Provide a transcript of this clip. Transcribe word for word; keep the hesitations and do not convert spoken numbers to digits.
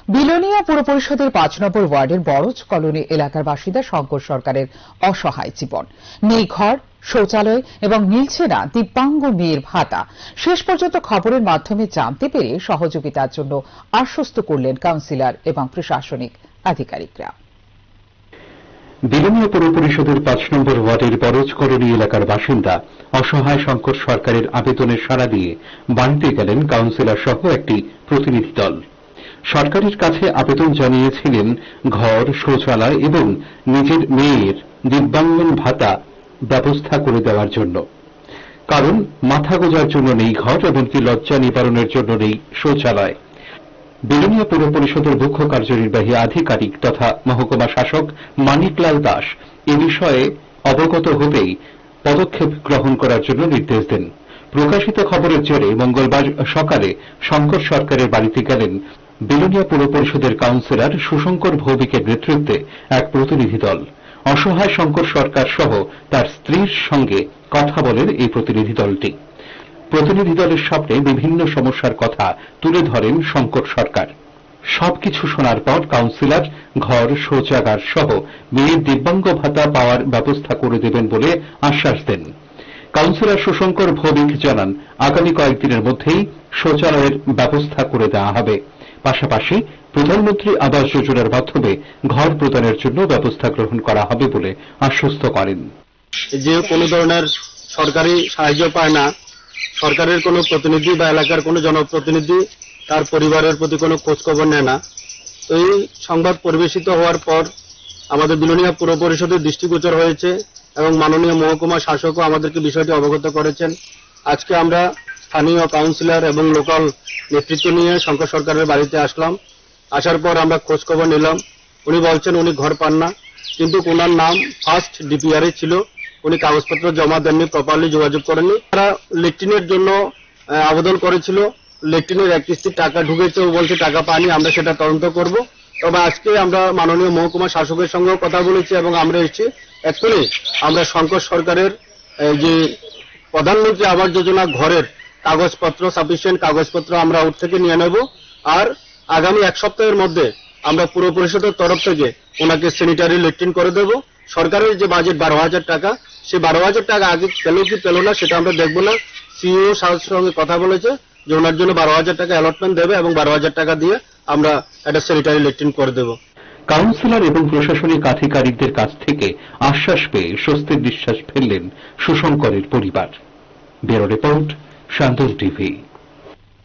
বিলোনিয়া পুর পরিষদের পাঁচ নম্বর ওয়ার্ডের বড়জ কলোনি এলাকার বাসিন্দা শঙ্কর সরকারের অসহায় জীবন। নেই ঘর, শৌচালয় এবং মিলছে না দিব্যাঙ্গ মেয়ের ভাতা। শেষ পর্যন্ত খবরের মাধ্যমে জানতে পেরে সহযোগিতার জন্য আশ্বস্ত করলেন কাউন্সিলর এবং প্রশাসনিক আধিকারিকরা। বিলোনিয়া পুর পরিষদের পাঁচ নম্বর ওয়ার্ডের বড়জ কলোনি এলাকার বাসিন্দা অসহায় শঙ্কর সরকারের আবেদনে সাড়া দিয়ে বাড়িতে গেলেন কাউন্সিলর সহ একটি প্রতিনিধি দল। সরকারের কাছে আবেদন জানিয়েছিলেন ঘর, শৌচালয় এবং নিজের মেয়ের দিব্যাঙ্গন ভাতা ব্যবস্থা করে দেওয়ার জন্য। কারণ মাথা গোঁজার জন্য নেই ঘর, এমনকি লজ্জা নিবারণের জন্য নেই শৌচালয়। বিলোনিয়া পুর পরিষদের মুখ্য কার্যনির্বাহী আধিকারিক তথা মহকুমা শাসক মানিকলাল দাস এ বিষয়ে অবগত হতেই পদক্ষেপ গ্রহণ করার জন্য নির্দেশ দেন। প্রকাশিত খবরের জেরে মঙ্গলবার সকালে শঙ্কর সরকারের বাড়িতে গেলেন বিলোনিয়া পুর পরিষদের কাউন্সিলর সুশঙ্কর ভৌমিকের নেতৃত্বে এক প্রতিনিধি দল। অসহায় শঙ্কর সরকার সহ তার স্ত্রীর সঙ্গে কথা বলেন এই প্রতিনিধি দলটি। প্রতিনিধি দলের সামনে বিভিন্ন সমস্যার কথা তুলে ধরেন শঙ্কর সরকার। সবকিছু শোনার পর কাউন্সিলর ঘর, শৌচাগার সহ মেয়ের দিব্যাঙ্গ ভাতা পাওয়ার ব্যবস্থা করে দেবেন বলে আশ্বাস দেন। কাউন্সিলর সুশঙ্কর ভৌমিক জানান, আগামী কয়েকদিনের মধ্যেই শৌচালয়ের ব্যবস্থা করে দেওয়া হবে। পাশাপাশি প্রধানমন্ত্রী আবাস যোজনার মাধ্যমে ঘর প্রদানের জন্য ব্যবস্থা গ্রহণ করা হবে বলে আশ্বস্ত করেন। যে কোনো ধরনের সরকারি সাহায্য পায় না, সরকারের কোনো প্রতিনিধি বা এলাকার কোনো জনপ্রতিনিধি তার পরিবারের প্রতি কোনো খোঁজখবর নেয় না। তো এই সংবাদ পরিবেশিত হওয়ার পর আমাদের বিলোনিয়া পুর পরিষদের দৃষ্টিগোচর হয়েছে এবং মাননীয় মহকুমা শাসকও আমাদেরকে বিষয়টি অবগত করেছেন। আজকে আমরা স্থানীয় কাউন্সিলর এবং লোকাল নেতৃত্ব নিয়ে শঙ্কর সরকারের বাড়িতে আসলাম। আসার পর আমরা খোঁজখবর নিলাম। উনি বলছেন উনি ঘর পান না, কিন্তু ওনার নাম ফার্স্ট ডিপিআরে ছিল। উনি কাগজপত্র জমা দেননি, প্রপারলি যোগাযোগ করেননি। তারা লেট্রিনের জন্য আবেদন করেছিল, লেট্রিনের এক কিস্তির টাকা ঢুকেছে, ও বলছে টাকা পায়নি, আমরা সেটা তদন্ত করব। তবে আজকে আমরা মাননীয় মহকুমা শাসকের সঙ্গেও কথা বলেছি এবং আমরা এসেছি এক্ষুনি আমরা শঙ্কর সরকারের যে প্রধানমন্ত্রী আবাস যোজনা ঘরের কাগজপত্র, সাফিসিয়েন্ট কাগজপত্র আমরা ওর থেকে নিয়ে নেব। আর আগামী এক সপ্তাহের মধ্যে আমরা পুর পরিষদের তরফ থেকে ওনাকে স্যানিটারি লেট্রিন করে দেব। সরকারের যে বাজেট বারো হাজার টাকা, সেই বারো হাজার টাকা আগে পেল কি পেল না সেটা আমরা দেখবো না। সিইও সাহেবের সঙ্গে কথা বলেছে যে ওনার জন্য বারো হাজার টাকা অ্যালটমেন্ট দেবে এবং বারো হাজার টাকা দিয়ে আমরা একটা স্যানিটারি লেট্রিন করে দেব। কাউন্সিলর এবং প্রশাসনিক আধিকারিকদের কাছ থেকে আশ্বাস পেয়ে স্বস্তির নিঃশ্বাস ফেললেন সুশঙ্করের পরিবার। Bureau report, Shantan TV.